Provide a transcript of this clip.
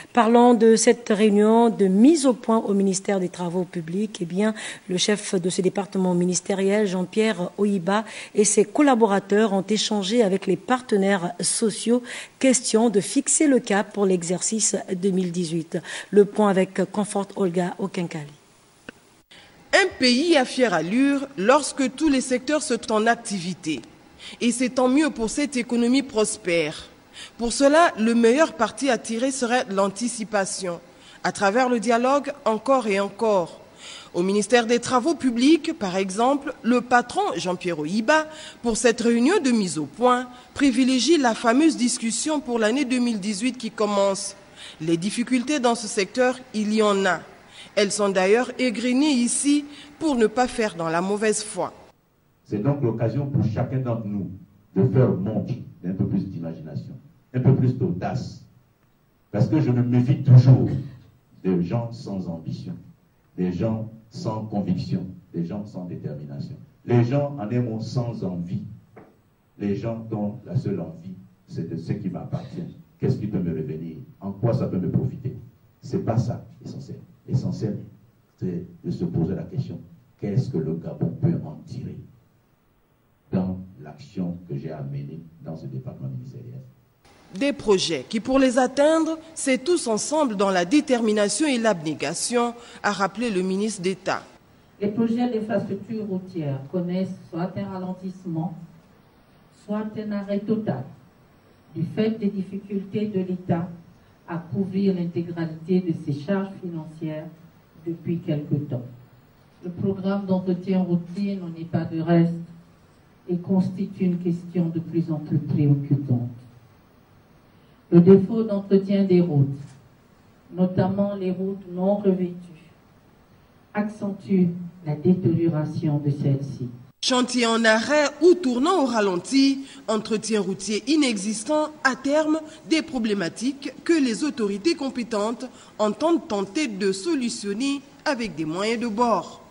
Parlant de cette réunion de mise au point au ministère des Travaux publics, eh bien, le chef de ce département ministériel, Jean-Pierre Oyiba, et ses collaborateurs ont échangé avec les partenaires sociaux, question de fixer le cap pour l'exercice 2018. Le point avec Comfort Olga Okenkali. Un pays à fière allure lorsque tous les secteurs sont en activité. Et c'est tant mieux pour cette économie prospère. Pour cela, le meilleur parti à tirer serait l'anticipation, à travers le dialogue encore et encore. Au ministère des Travaux publics, par exemple, le patron Jean-Pierre Oyiba, pour cette réunion de mise au point, privilégie la fameuse discussion pour l'année 2018 qui commence. Les difficultés dans ce secteur, il y en a. Elles sont d'ailleurs égrenées ici pour ne pas faire dans la mauvaise foi. C'est donc l'occasion pour chacun d'entre nous de faire montre d'un peu plus d'imagination, un peu plus d'audace. Parce que je me méfie toujours des gens sans ambition, des gens sans conviction, des gens sans détermination. Les gens, en un mot, sans envie. Les gens dont la seule envie, c'est de ce qui m'appartient. Qu'est-ce qui peut me revenir? En quoi ça peut me profiter? C'est pas ça, essentiel. Essentiel, c'est de se poser la question, qu'est-ce que le Gabon peut en tirer dans l'action que j'ai à mener dans ce département ministériel? Des projets qui, pour les atteindre, c'est tous ensemble dans la détermination et l'abnégation, a rappelé le ministre d'État. Les projets d'infrastructures routières connaissent soit un ralentissement, soit un arrêt total, du fait des difficultés de l'État à couvrir l'intégralité de ses charges financières depuis quelque temps. Le programme d'entretien routier n'en est pas de reste et constitue une question de plus en plus préoccupante. Le défaut d'entretien des routes, notamment les routes non revêtues, accentue la détérioration de celles-ci. Chantier en arrêt ou tournant au ralenti, entretien routier inexistant, à terme, des problématiques que les autorités compétentes entendent tenter de solutionner avec des moyens de bord.